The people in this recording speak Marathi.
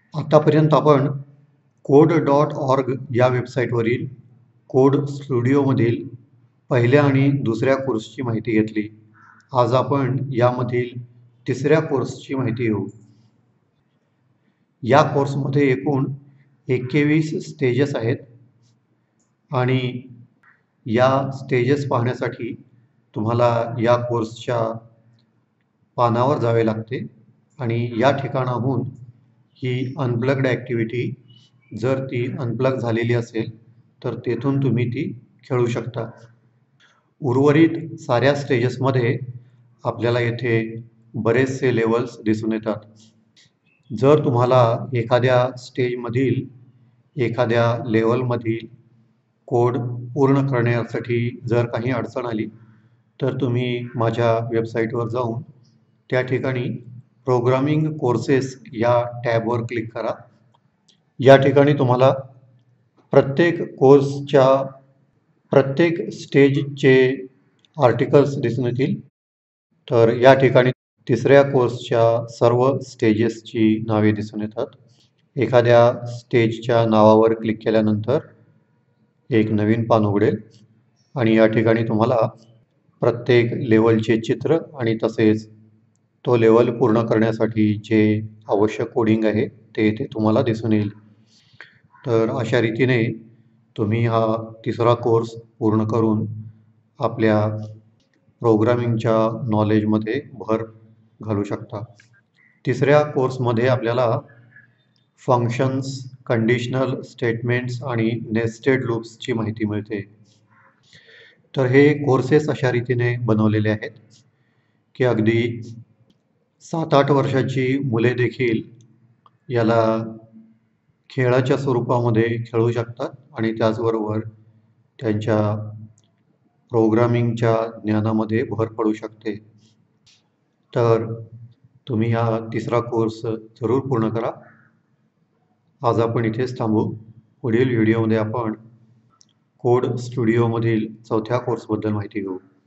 आतापर्यंत आपण code.org या वेबसाईटवरील कोड स्टुडिओमधील पहिल्या आणि दुसऱ्या कोर्सची माहिती घेतली. आज आपण यामधील तिसऱ्या कोर्सची माहिती घेऊ. या कोर्समध्ये एकूण 21 स्टेजेस आहेत आणि या स्टेजेस पाहण्यासाठी तुम्हाला या कोर्सच्या पानावर जावे लागते आणि या ठिकाणाहून ही अनप्लग्ड ॲक्टिव्हिटी जर ती अनप्लग झालेली असेल तर तेथून तुम्ही ती खेळू शकता. उर्वरित साऱ्या स्टेजेसमध्ये आपल्याला येथे बरेचसे लेवल्स दिसून येतात. जर तुम्हाला एखाद्या स्टेजमधील एखाद्या लेवलमधील कोड पूर्ण करण्यासाठी जर काही अडचण आली तर तुम्ही माझ्या वेबसाईटवर जाऊन त्या ठिकाणी प्रोग्रामिंग कोर्सेस या टॅबवर क्लिक करा. या ठिकाणी तुम्हाला प्रत्येक कोर्सच्या प्रत्येक स्टेजचे आर्टिकल्स दिसून येतील. तर या ठिकाणी तिसऱ्या कोर्सच्या सर्व स्टेजेसची नावे दिसून येतात. एखाद्या स्टेजच्या नावावर क्लिक केल्यानंतर एक नवीन पान उघडेल आणि या ठिकाणी तुम्हाला प्रत्येक लेवलचे चित्र आणि तसेच तो लेवल पूर्ण करण्यासाठी जे आवश्यक कोडिंग आहे ते इथे तुम्हाला दिसून येईल. तर अशा रीतीने तुम्ही हा तिसरा कोर्स पूर्ण करून आपल्या प्रोग्रामिंगच्या नॉलेजमध्ये भर घालू शकता. तिसऱ्या कोर्समध्ये आपल्याला फंक्शन्स, कंडिशनल स्टेटमेंट्स आणि नेस्टेड लूप्सची माहिती मिळते. तर हे कोर्सेस अशा रीतीने बनवलेले आहेत की अगदी 7-8 वर्षाची मुले देखील याला खेळाच्या स्वरूपामध्ये खेळू शकतात आणि त्याचबरोबर त्यांच्या प्रोग्रामिंगच्या ज्ञानामध्ये भर पडू शकते. तर तुम्ही हा तिसरा कोर्स जरूर पूर्ण करा. आज आपण इथेच थांबू. पुढील व्हिडिओमध्ये आपण कोड स्टुडिओमधील चौथ्या कोर्सबद्दल माहिती घेऊ.